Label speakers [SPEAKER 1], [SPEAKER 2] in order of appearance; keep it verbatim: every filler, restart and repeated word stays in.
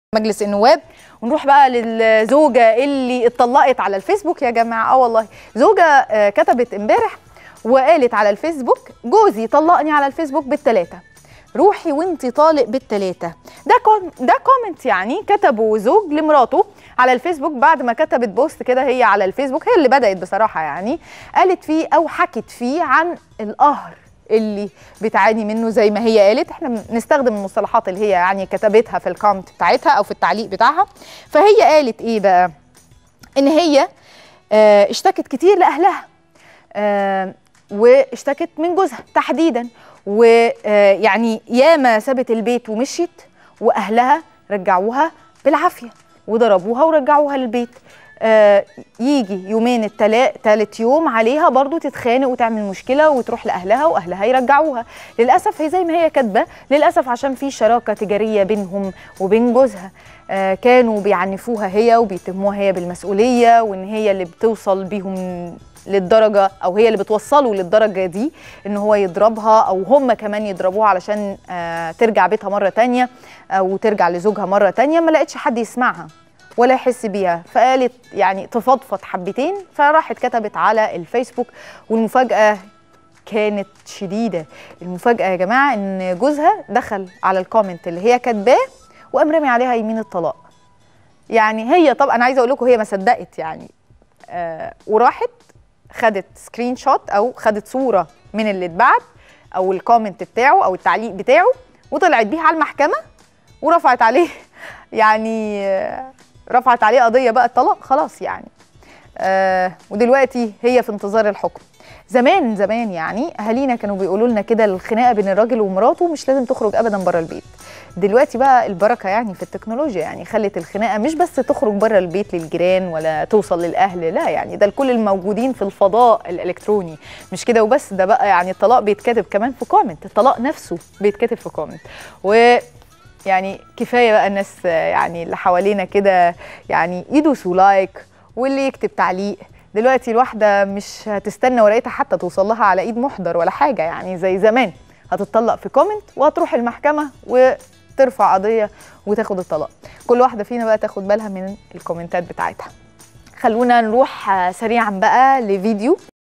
[SPEAKER 1] مجلس النواب. ونروح بقى للزوجه اللي اتطلقت على الفيسبوك يا جماعه. اه والله زوجه كتبت امبارح وقالت على الفيسبوك: جوزي طلقني على الفيسبوك بالثلاثه، روحي وانتي طالق بالثلاثه. ده كوم ده كومنت يعني كتبه زوج لمراته على الفيسبوك بعد ما كتبت بوست كده هي على الفيسبوك، هي اللي بدأت بصراحه، يعني قالت فيه او حكت فيه عن القهر اللي بتعاني منه. زي ما هي قالت، احنا بنستخدم المصطلحات اللي هي يعني كتبتها في الكومنت بتاعتها او في التعليق بتاعها. فهي قالت ايه بقى؟ ان هي اه اشتكت كتير لاهلها، اه واشتكت من جوزها تحديدا، ويعني ياما سابت البيت ومشيت واهلها رجعوها بالعافيه وضربوها ورجعوها للبيت. آه يجي يومين التلاق تالت يوم عليها برضو تتخانق وتعمل مشكله وتروح لاهلها واهلها يرجعوها. للاسف هي زي ما هي كاتبه، للاسف عشان في شراكه تجاريه بينهم وبين جوزها، آه كانوا بيعنفوها هي وبيتهموها هي بالمسؤوليه، وان هي اللي بتوصل بيهم للدرجه، او هي اللي بتوصله للدرجه دي ان هو يضربها او هم كمان يضربوها علشان آه ترجع بيتها مره تانيه او ترجع لزوجها مره تانيه. ما لقتش حد يسمعها ولا يحس بيها، فقالت يعني تفضفض حبتين، فراحت كتبت على الفيسبوك. والمفاجأة كانت شديدة. المفاجأة يا جماعة ان جوزها دخل على الكومنت اللي هي كاتباه وقام رامي عليها يمين الطلاق. يعني هي طبعا انا عايزه اقول لكم هي ما صدقت يعني، آه وراحت خدت سكرين شوت او خدت صورة من اللي اتبعت او الكومنت بتاعه او التعليق بتاعه، وطلعت بيها على المحكمة ورفعت عليه يعني آه رفعت عليه قضيه بقى الطلاق خلاص يعني. آه ودلوقتي هي في انتظار الحكم. زمان زمان يعني اهالينا كانوا بيقولوا لنا كده: الخناقه بين الراجل ومراته مش لازم تخرج ابدا بره البيت. دلوقتي بقى البركه يعني في التكنولوجيا، يعني خلت الخناقه مش بس تخرج بره البيت للجيران ولا توصل للاهل، لا يعني ده لكل الموجودين في الفضاء الالكتروني. مش كده وبس، ده بقى يعني الطلاق بيتكتب كمان في كومنت، الطلاق نفسه بيتكتب في كومنت. و يعني كفايه بقى الناس يعني اللي حوالينا كده يعني يدوسوا لايك واللي يكتب تعليق. دلوقتي الواحده مش هتستنى ورقتها حتى توصل لها على ايد محضر ولا حاجه، يعني زي زمان هتطلق في كومنت وهتروح المحكمه وترفع قضيه وتاخد الطلاق. كل واحده فينا بقى تاخد بالها من الكومنتات بتاعتها. خلونا نروح سريعا بقى لفيديو